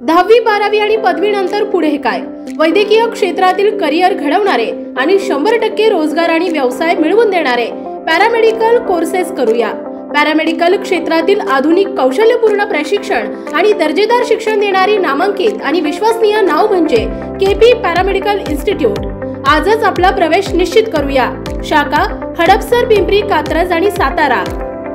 10वी 12वी आणि पदवीनंतर पुढे काय? वैद्यकीय क्षेत्रातील करिअर घडवणारे आणि 100% रोजगार आणि व्यवसाय मिळवून देणारे पॅरामेडिकल कोर्सेस करूया। पॅरामेडिकल क्षेत्रातील आधुनिक कौशल्यपूर्ण प्रशिक्षण आणि दर्जेदार शिक्षण देणारी नामांकित आणि विश्वसनीय नाव म्हणजे केपी पॅरामेडिकल इन्स्टिट्यूट। आजच आपला प्रवेश निश्चित करूया। शाखा हडपसर, पिंपरी, कात्रज आणि सातारा।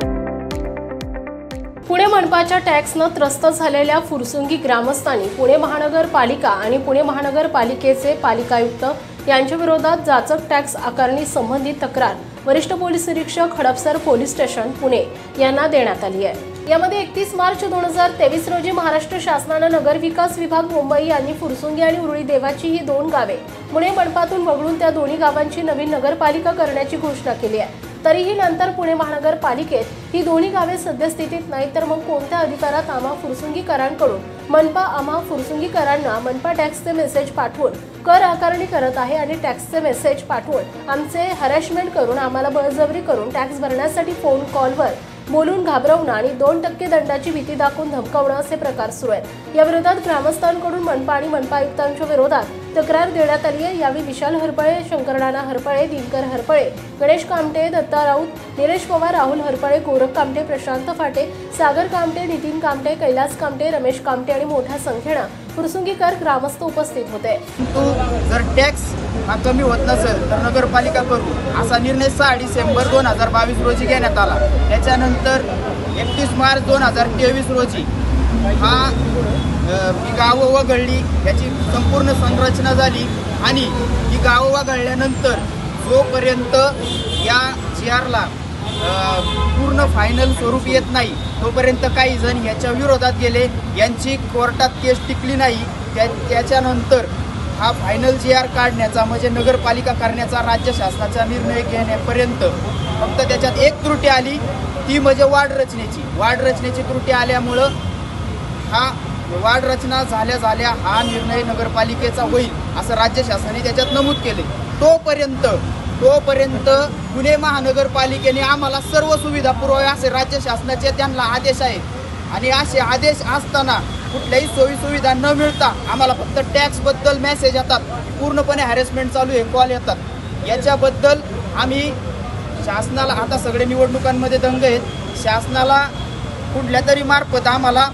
पुणे मनपाच्या टॅक्सनं त्रस्त झालेल्या फुरसुंगी ग्रामस्थांनी पुणे महानगरपालिका आणि पुणे महानगरपालिकेचे पालिकायुक्त यांच्या विरोधात जाचक टॅक्स आकारणी संबंधी तक्रार वरिष्ठ पोलीस निरीक्षक हडपसर पोलीस स्टेशन पुणे यांना देण्यात आली आहे। यामध्ये 31 मार्च 2023 रोजी महाराष्ट्र शासनाने नगर विकास विभाग मुंबई यांनी फुरसुंगी आणि उरुळी देवाची ही 2 गावे पुणे मनपातून वगळून त्या दोन्ही गावांची नवीन नगरपालिका करण्याची घोषणा केली आहे। तरीही नंतर पुणे महानगरपालिकेत ही दोन्ही गावे सद्यस्थितीत नाही, तर मग कोणत्या अधिकारात आम्हा फुरसुंगीकरांकडून मनपा आम्हा फुरसुंगीकरांना मनपा टॅक्सचे मेसेज पाठवून कर आकारणी करत आहे आणि टॅक्सचे मेसेज पाठवून आमचे हॅरेसमेंट करून आम्हाला बळजबरी करून टॅक्स भरण्यासाठी फोन कॉलवर बोलून घाबरवणं आणि 2% दंडाची भीती दाखवून धमकावणं असे प्रकार सुरू आहेत। या विरोधात ग्रामस्थांकडून मनपा आणि मनपा आयुक्तांच्या विरोधात तक्रार देण्यात आली आहे। यावेळी विशाल हरपळे, शंकरनाना हरपळे, दिनकर हरपळे, गणेश कामटे, दत्ता राऊत, निलेश पवार, राहुल हरपळे, गोरख कामटे, प्रशांत फाटे, सागर कामटे, नितीन कामटे, कैलास कामटे, रमेश कामटे आणि मोठ्या संख्येनं फुरसुंगीकर ग्रामस्थ उपस्थित होते। जर टॅक्स हा कमी होत नसेल तर नगरपालिका करू असा निर्णय 6 डिसेंबर 2022 रोजी घेण्यात आला। त्याच्यानंतर 31 मार्च 2023 रोजी ही गावं वगळली, याची संपूर्ण संरचना झाली आणि ही गावं वगळल्यानंतर जोपर्यंत या GRला पूर्ण फायनल स्वरूप येत नाही तोपर्यंत काही जण याच्या विरोधात गेले। यांची कोर्टात केस टिकली नाही। त्याच्यानंतर हा फायनल GR काढण्याचा म्हणजे नगरपालिका करण्याचा राज्य शासनाचा निर्णय घेण्यापर्यंत फक्त त्याच्यात एक त्रुटी आली, ती म्हणजे वार्ड रचनेची त्रुटी आल्यामुळं हा वार्ड रचना झाल्या हा निर्णय नगरपालिकेचा होईल असं राज्य शासनाने त्याच्यात नमूद केले। तोपर्यंत पुणे महानगरपालिकेने आम्हाला सर्व सुविधा पुरवाव्या असे राज्य शासनाचे त्यांना आदेश आहेत आणि असे आदेश असताना कुठल्याही सोयी सुविधा न मिळता आम्हाला फक्त टॅक्स बद्दल मेसेज येतात, पूर्णपणे हॅरेसमेंट चालू आहे, कॉल येतात। याच्याबद्दल आम्ही शासनाला, आता सगळे निवडणुकांमध्ये दंग आहेत, शासनाला कुठल्या तरी मार्फत आम्हाला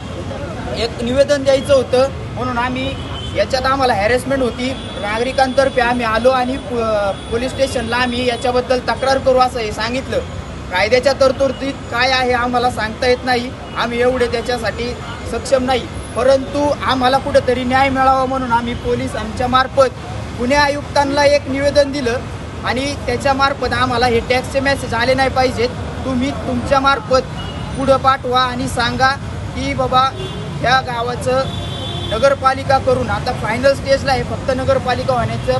एक निवेदन द्यायचं होतं, म्हणून आम्ही याच्यात आम्हाला हॅरेसमेंट होती नागरिकांतर्फे आम्ही आलो आणि पोलीस स्टेशनला आम्ही याच्याबद्दल तक्रार करू असं हे सांगितलं। कायद्याच्या तरतुदीत काय आहे आम्हाला सांगता येत नाही, आम्ही एवढे त्याच्यासाठी सक्षम नाही, परंतु आम्हाला कुठेतरी न्याय मिळावा म्हणून आम्ही पोलीस आमच्या मार्फत पुणे आयुक्तांना एक निवेदन दिलं आणि त्याच्या मार्फत आम्हाला हे टॅक्सचे मेसेज आले नाही पाहिजेत, तुम्ही तुमच्या मार्फत पुढं पाठवा आणि सांगा की बाबा ह्या गावाचं नगरपालिका करून आता फायनल स्टेजला आहे, फक्त नगरपालिका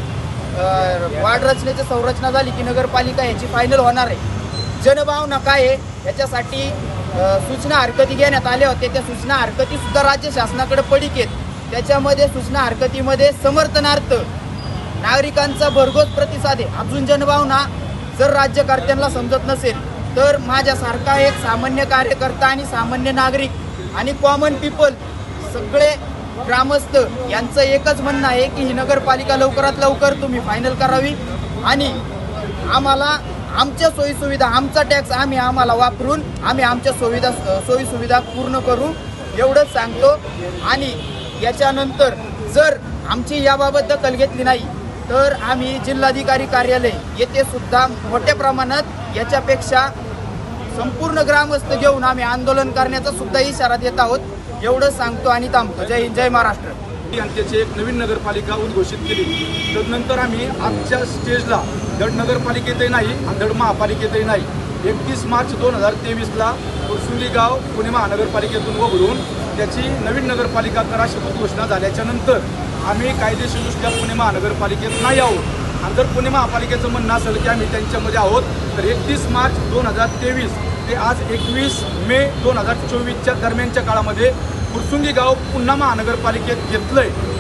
होण्याचं वार्ड रचनेची संरचना झाली की नगरपालिका याची फायनल होणार आहे। जनभावना काय आहे याच्यासाठी सूचना हरकती घेण्यात आल्या होत्या, त्या सूचना हरकती सुद्धा राज्य शासनाकडे पडीक आहेत। त्याच्यामध्ये सूचना हरकतीमध्ये समर्थनार्थ नागरिकांचा भरघोस प्रतिसाद आहे। अजून जनभावना जर राज्यकर्त्यांना समजत नसेल तर माझ्यासारखा एक सामान्य कार्यकर्ता आणि सामान्य नागरिक आणि कॉमन पीपल सगळे ग्रामस्थ यांचं एकच म्हणणं आहे की ही नगरपालिका लवकरात लवकर तुम्ही फायनल करावी आणि आम्हाला आमच्या सोयीसुविधा, आमचा टॅक्स आम्हाला वापरून आम्ही आमच्या सोयीसुविधा पूर्ण करू एवढंच सांगतो। आणि याच्यानंतर जर आमची याबाबत दखल घेतली नाही तर आम्ही जिल्हाधिकारी कार्यालय येथे सुद्धा मोठ्या प्रमाणात याच्यापेक्षा संपूर्ण ग्रामस्थ घेऊन आम्ही आंदोलन करण्याचा सुद्धा इशारा देत आहोत, एवढंच सांगतो आणि थांबतो। जय हिंद, जय महाराष्ट्र। त्याची एक नवीन नगरपालिका उद्घोषित केली, तदनंतर आम्ही आजच्या स्टेजला धड नगरपालिकेतही नाही आणि धड महापालिकेतही नाही। 31 मार्च 2023ला फुरसुंगी गाव पुणे महानगरपालिकेतून वगळून त्याची नवीन नगरपालिका करा अशी घोषणा झाल्याच्या नंतर आम्ही कायदेशीरदृष्ट्या पुणे महानगरपालिकेत नाही आहोत आणि जर पुणे महापालिकेचं म्हणणं असेल की आम्ही त्यांच्यामध्ये आहोत तर 31 मार्च 2023 ते आज 21 मे 2024च्या दरम्यानच्या काळामध्ये फुरसुंगी गाव पुन्हा महानगरपालिकेत घेतलंय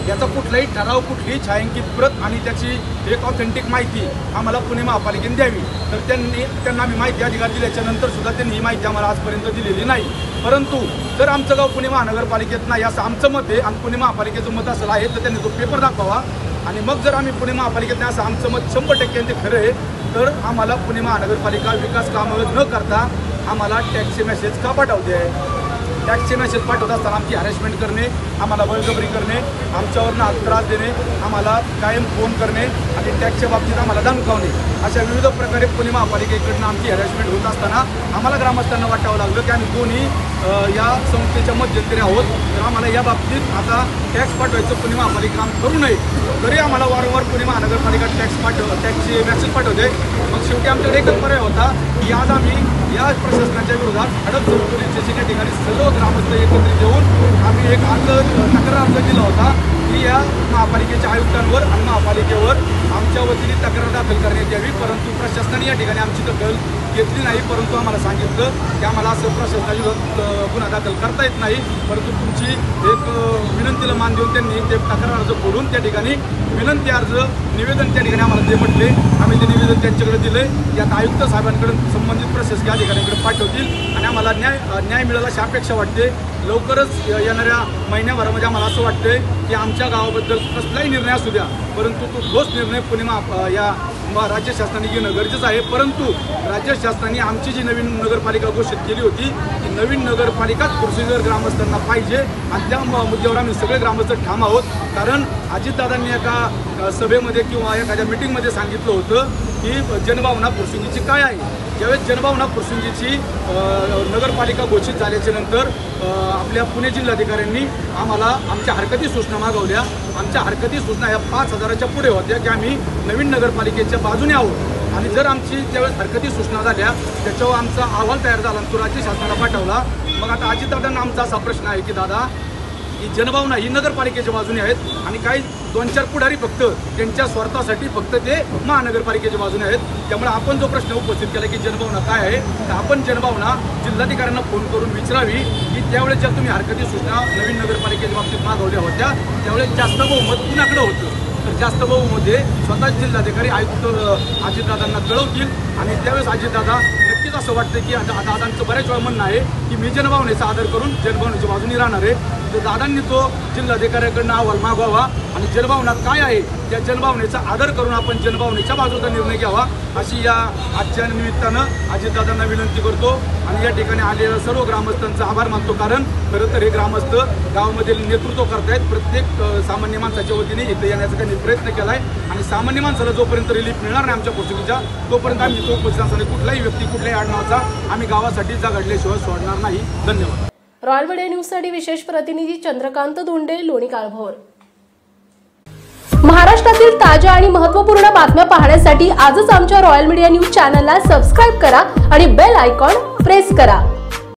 याचा कुठलाही ठराव, कुठलीही छायांकित प्रत आणि त्याची एक ऑथेंटिक माहिती आम्हाला पुणे महापालिकेने द्यावी. तर त्यांना आम्ही माहिती अधिकार दिल्याच्या नंतर सुद्धा त्यांनी ही माहिती आम्हाला आजपर्यंत दिलेली नाही. परंतु जर आमचं गाव पुणे महानगरपालिकेत नाही असं आमचं मत आहे आणि पुणे महापालिकेचं मत असलं आहे तर त्यांनी तो पेपर दाखवावा. आणि मग जर आम्ही पुणे महापालिकेत नाही असं आमचं मत 100% ते खरं आहे तर आम्हाला पुणे महानगरपालिका विकास कामं न करता आम्हाला टॅक्सचे मेसेज का पाठवते आहे. टॅक्सचे मेसेज पाठवत असताना आमची हॅरेसमेंट करणे, आम्हाला बळजबरी करणे, आमच्यावरनं त्रास देणे, आम्हाला कायम फोन करणे आणि टॅक्सच्या बाबतीत आम्हाला धमकावणे अशा विविध प्रकारे पुणे महापालिकेकडनं आमची हॅरेसमेंट होत असताना आम्हाला ग्रामस्थांना वाटावं लागलं की आम्ही दोन्ही या संस्थेच्या मध्यंतरी आहोत. तर आम्हाला या बाबतीत आता टॅक्स पाठवायचं पुणे महापालिका काम करू नये. तरी आम्हाला वारंवार पुणे महानगरपालिका टॅक्सचे मेसेज पाठवते. मग शेवटी आमच्याकडे एकच पर्याय होता की आज आम्ही या प्रशासनाच्या विरोधात खडकसर पोलीस स्टेशन या ठिकाणी सर्व ग्रामस्थ एकत्रित येऊन आम्ही एक तक्रार अर्ज दिला होता की या महापालिकेच्या आयुक्तांवर आणि महापालिकेवर आमच्या वतीने तक्रार दाखल करण्यात यावी. परंतु प्रशासनाने या ठिकाणी आमची दखल घेतली नाही. परंतु आम्हाला सांगितलं की आम्हाला असं प्रशासनाविरोधात गुन्हा दाखल करता येत नाही. परंतु तुमची एक विनंतीला मान देऊन त्यांनी ते तक्रार अर्ज फोडून त्या ठिकाणी विनंती अर्ज निवेदन त्या ठिकाणी आम्हाला ते म्हटले. आम्ही ते निवेदन त्यांच्याकडे दिले. यात आयुक्त साहेबांकडे संबंधित प्रशासकीय अधिकाऱ्यांकडे पाठवतील आणि आम्हाला न्याय मिळाला अशी अपेक्षा वाटते. लवकरच येणाऱ्या महिन्याभरामध्ये आम्हाला असं वाटतंय की आमच्या गावाबद्दल कसलाही निर्णय असू द्या परंतु तो ठोस निर्णय पुणे या राज्य शासनाने घेणं गरजेचं आहे. परंतु राज्य शासनाने आमची जी नवीन नगरपालिका घोषित केली होती ती नवीन नगरपालिकाच पुरसीगर ग्रामस्थांना पाहिजे आणि त्या मुद्द्यावर आम्ही सगळे ग्रामस्थ ठाम आहोत. कारण अजितदादांनी एका सभेमध्ये किंवा एखाद्या मिटिंगमध्ये सांगितलं होतं की जनभावना फुरसुंगीची काय आहे. ज्यावेळेस जनभावना फुरसुंगीची नगरपालिका घोषित झाल्याच्या नंतर आपल्या पुणे जिल्हाधिकाऱ्यांनी आम्हाला आमच्या हरकती सूचना मागवल्या. आमच्या हरकती सूचना या 5,000च्या पुढे होत्या की आम्ही नवीन नगरपालिकेच्या बाजूने आहोत. आणि जर आमची त्यावेळेस हरकती सूचना झाल्या त्याच्यावर आमचा अहवाल तयार झाला तो राज्य शासनाला पाठवला. मग आता अजितदादांना आमचा असा प्रश्न आहे की दादा ही जनभावना ही नगरपालिकेच्या बाजूने आहेत आणि काही 2-4 पुढारी फक्त त्यांच्या स्वार्थासाठी फक्त ते महानगरपालिकेच्या बाजूने आहेत. त्यामुळे आपण जो प्रश्न उपस्थित केला की जनभावना काय आहे तर आपण जनभावना जिल्हाधिकाऱ्यांना फोन करून विचारावी की त्यावेळेस ज्या तुम्ही हरकती सूचना नवीन नगरपालिकेच्या बाबतीत मागवल्या होत्या त्यावेळेस जास्त बहुमत कुणाकडे होतं. तर जास्त बहुमतमध्ये स्वतः जिल्हाधिकारी आयुक्त अजितदादांना कळवतील आणि त्यावेळेस अजितदादा नक्कीच असं वाटतं की आता दादांचं बऱ्याच वेळा म्हणणं आहे की मी जनभावनेचा आदर करून जनभावनेच्या बाजूने राहणार आहे. तर दादांनी तो जिल्हाधिकाऱ्याकडनं अहवाल मागवावा आणि जनभावना काय आहे त्या जनभावनेचा आदर करून आपण जनभावनेच्या बाजूचा निर्णय घ्यावा अशी या आजच्या निमित्तानं अजितदादांना विनंती करतो. आणि या ठिकाणी आलेल्या सर्व ग्रामस्थांचा आभार मानतो. कारण खरं तर हे ग्रामस्थ गावामध्ये नेतृत्व करतायत. प्रत्येक सामान्य माणसाच्या वतीने इथे येण्याचा त्यांनी प्रयत्न केला आहे आणि सामान्य माणसाला जोपर्यंत रिलीफ मिळणार नाही आमच्या फुरसुंगीच्या तोपर्यंत आम्ही तो उपस्थितांसाठी कुठल्याही व्यक्ती कुठल्याही आडनावाचा आम्ही गावासाठी झगडल्याशिवाय सोडणार नाही. धन्यवाद. रॉयल मीडिया न्यूजसाठी विशेष प्रतिनिधी चंद्रकांत धोंडे, लोणी काळभोर. महाराष्ट्रातील ताज्या आणि महत्त्वपूर्ण बातम्या पाहण्यासाठी आजच आमच्या रॉयल मीडिया न्यूज चॅनलला सबस्क्राईब करा आणि बेल आयकॉन प्रेस करा.